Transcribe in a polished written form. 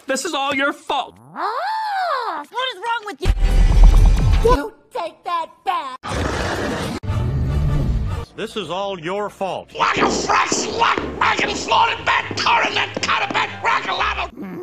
This is all your fault. What is wrong with you? You take that back. This is all your fault. Like a fresh luck, I can float it back, turn that cut it back, rock a level.